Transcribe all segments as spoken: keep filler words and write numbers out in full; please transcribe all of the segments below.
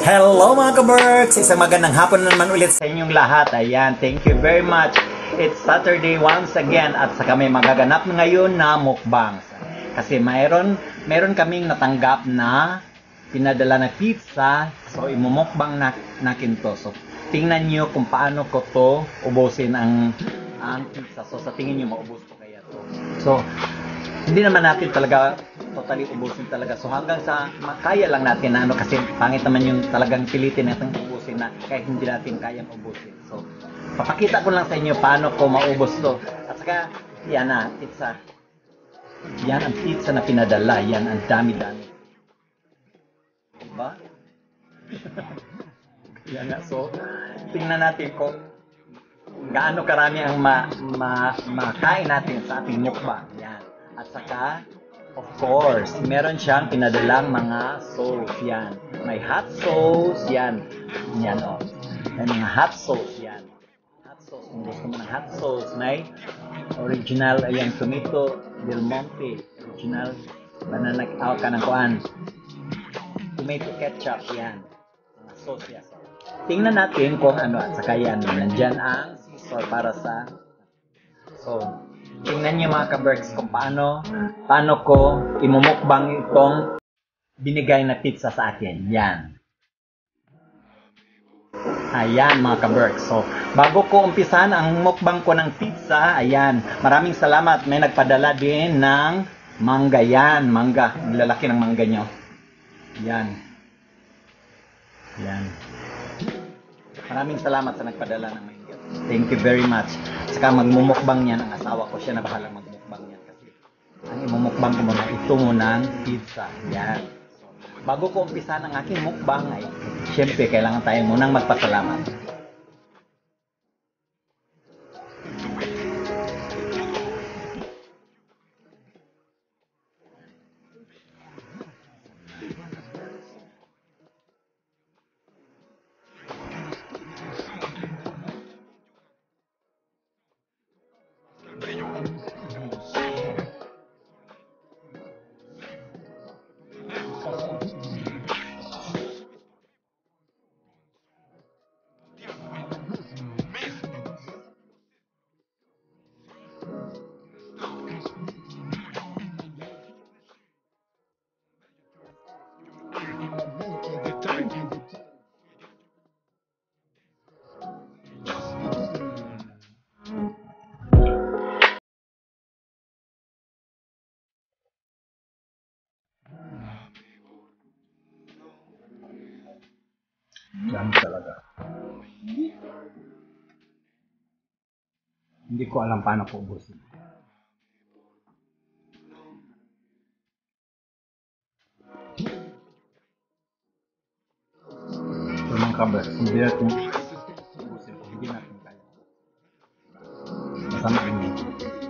Hello mga ka-Berks! Isang magandang hapon na naman ulit sa inyong lahat. Ayan, thank you very much. It's Saturday once again at sa kami magaganap ngayon na mukbang. Kasi mayroon, mayroon kaming natanggap na pinadala na pizza. So, imumukbang na, natin to. So, tingnan nyo kung paano ko to ubusin ang, ang pizza. So, sa tingin nyo, maubos ko kaya to. So, hindi naman natin talaga totally ubusin talaga. So hanggang sa makaya lang natin na ano, kasi pangit naman yung talagang pilitin natin ubusin na kahit hindi natin kayang ubusin. So papakita ko lang sa inyo paano ko maubos to. At saka yan na pizza. Yan ang pizza na pinadala. Yan ang dami-dami. Diba? Yan na. So tingnan natin kung gaano karami ang ma, ma, makain natin sa ating mukbang. Yan. At saka of course, meron siyang pinadalang mga sauce, yan. May hot sauce, yan. Yan, o. Oh. May mga hot sauce, yan. Hot sauce, kung gusto mo ng hot sauce, may original, ayan, tomato, Del Monte, original, banana, aw ka ng kuan. Tomato ketchup, yan. Mga sauce, yan. Tingnan natin kung ano, at saka yan, nandyan ang scissor para sa, so, tingnan niyo mga ka-Berks kung paano, paano ko imumukbang itong binigay na pizza sa akin. Yan. Ayan mga ka-Berks. So, bago ko umpisan ang mukbang ko ng pizza, ayan, maraming salamat. May nagpadala din ng mangga yan. Mangga. Lalaki ng mangga nyo. Yan. Yan. Maraming salamat sa nagpadala ng mangga. Thank you very much. Saka magmumukbang yan ang asawa ko. Siya na bahalang magmukbang yan. Kasi ang imumukbang ko muna, ito munang pizza. Yan. So, bago ko umpisa ng aking mukbang, ay syempre kailangan tayo munang magpasalamat. Dami talaga. Hindi ko alam paano ko ubusin. So mga ka-Berks, hindi natin ubusin. Hindi natin kaya. Masama rin yun.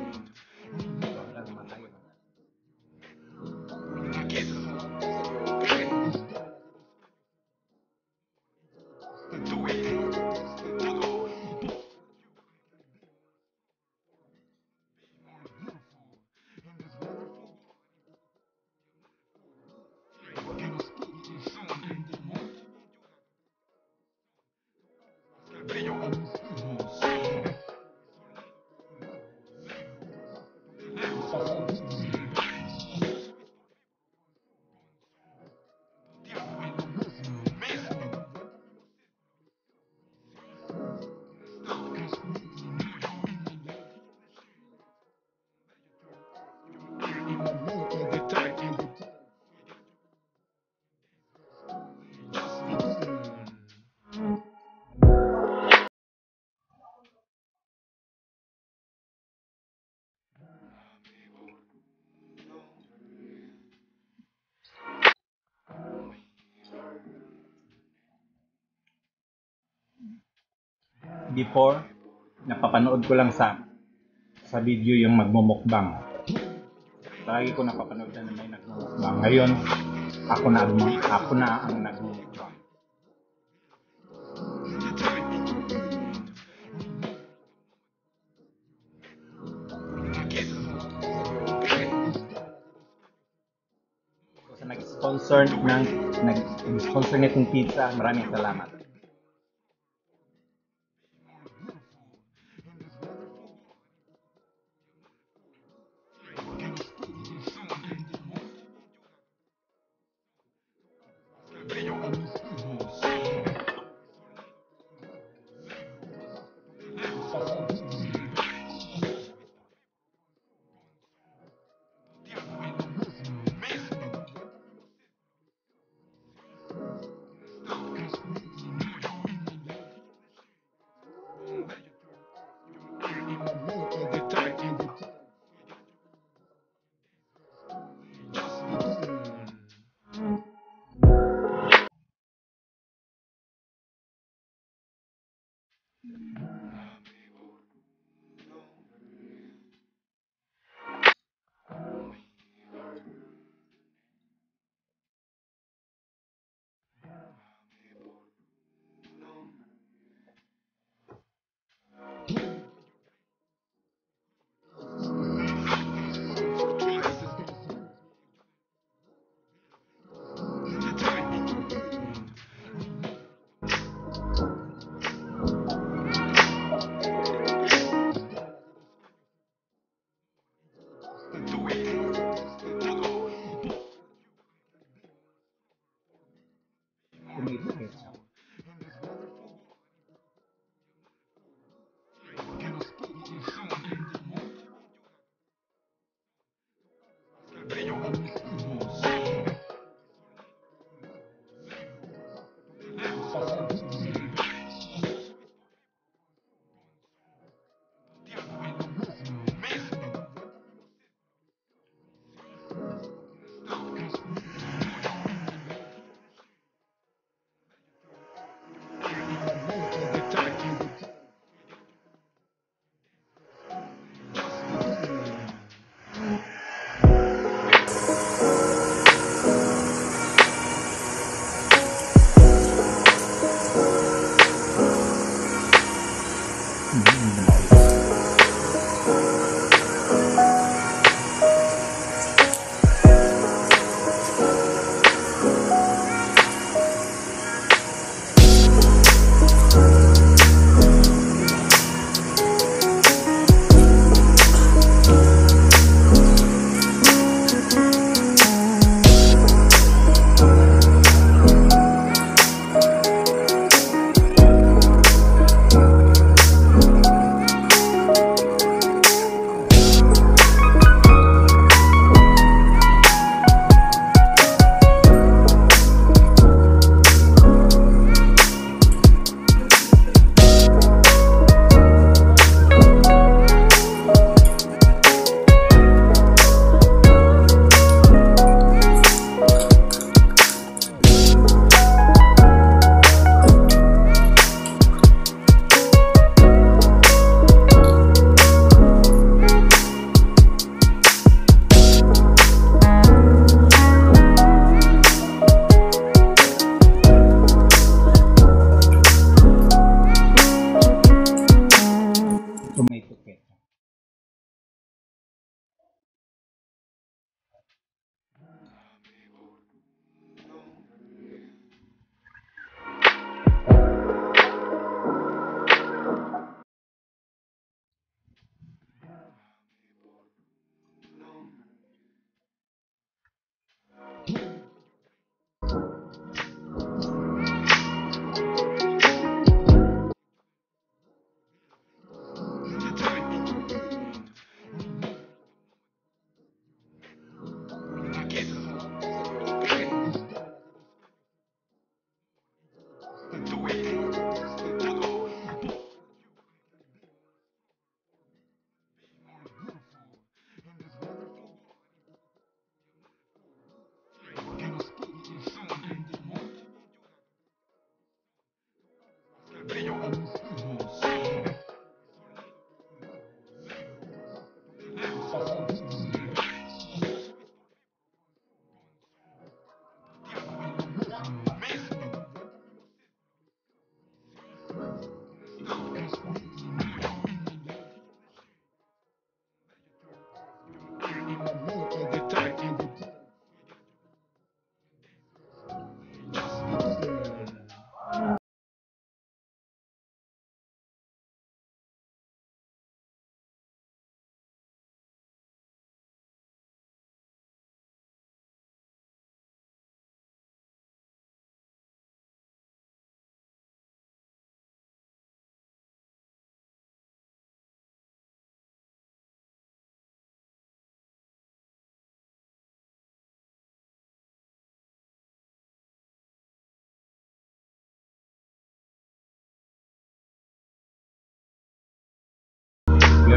Before, napapanood ko lang sa sa video yung magmumukbang. Lagi ko napapanood na may nagmumukbang. Ngayon, ako na, ako na ang nagmumukbang. So, sa nag-sponsor ng nag-sponsor nitong pizza. Maraming salamat.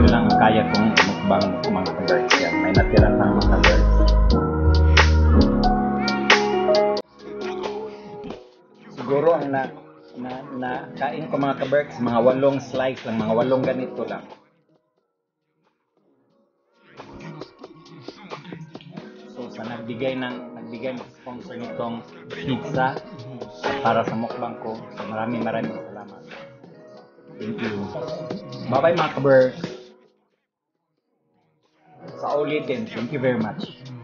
lang ang kaya kong mukbang mga ka-birds yan. May natira pang mga ka-birds. Siguro ang na, na, na kain ko mga ka-birds, mga walong slice lang, mga walong ganito lang. So sa nagbigay ng nagbigay ng sponsor nitong pizza para sa mukbang ko, so maraming maraming salamat. Thank you. Bye bye mga ka-birds. Sa ulitin, thank you very much.